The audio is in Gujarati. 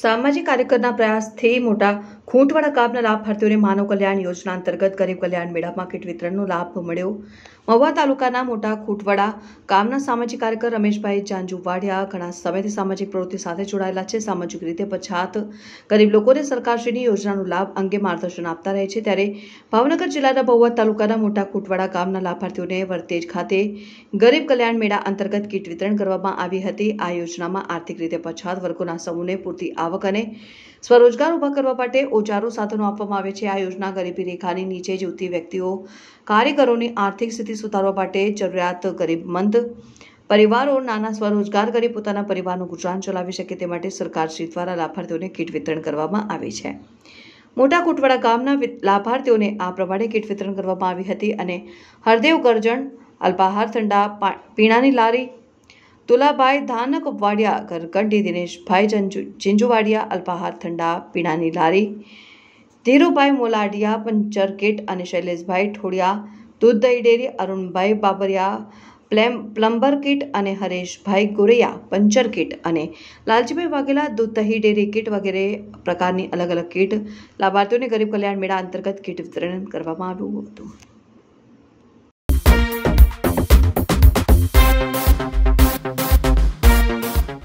સામાજિક કાર્યકરના પ્રયાસથી મોટા ખૂંટવાડા ગામના લાભાર્થીઓને માનવ કલ્યાણ યોજના અંતર્ગત ગરીબ કલ્યાણ મેળામાં કીટ વિતરણનો લાભ મળ્યો। મહુવા તાલુકાના મોટા ખૂંટવાડા ગામના સામાજિક કાર્યકર રમેશભાઈ જાંજુવાડિયા ઘણા સમયથી સામાજિક પ્રવૃત્તિ સાથે જોડાયેલા છે। સામાજિક રીતે પછાત ગરીબ લોકોને સરકારશ્રીની યોજનાનો લાભ અંગે માર્ગદર્શન આપતા રહે છે। ત્યારે ભાવનગર જિલ્લાના મહુવા તાલુકાના મોટા ખૂંટવાડા ગામના લાભાર્થીઓને વરતેજ ખાતે ગરીબ કલ્યાણ મેળા અંતર્ગત કીટ વિતરણ કરવામાં આવી હતી। આ યોજનામાં આર્થિક રીતે પછાત વર્ગોના સમૂહને પૂરતી આવક અને સ્વરોજગાર ઉભા કરવા માટે ઓજારો સાધનો આપવામાં આવે છે। આ યોજના ગરીબી રેખાની નીચે જીવતી વ્યક્તિઓ કારીગરોની આર્થિક સ્થિતિ સુધારવા માટે જરૂરિયાત ગરીબમંદ પરિવારો નાના સ્વરોજગાર કરી પોતાના પરિવારનું ગુજરાન ચલાવી શકે તે માટે સરકારશ્રી દ્વારા લાભાર્થીઓને કીટ વિતરણ કરવામાં આવી છે। મોટા ખૂંટવાડા ગામના લાભાર્થીઓને આ પ્રમાણે કીટ વિતરણ કરવામાં આવી હતી અને હરદેવ ગરજણ અલ્પાહાર ઠંડા પીણાની લારી તુલાભાઈ ધાનકવાડિયા ઘરકંડી દિનેશભાઈ ચિંજુવાડિયા અલ્પાહાર ઠંડા પીણાની લારી ધીરુભાઈ મોલાડિયા પંચર કીટ અને શૈલેષભાઈ ઠોડિયા દૂધ દહીં dairy Arunbhai Babariya plumber kit અને હરેશભાઈ ગોરૈયા પંચર કીટ અને લાલજીભાઈ વાઘેલા દૂધ દહીં ડેરી કીટ વગેરે પ્રકારની અલગ અલગ કીટ લાભાર્થીઓને ગરીબ કલ્યાણ મેળા અંતર્ગત કીટ વિતરણ કરવામાં આવ્યું હતું।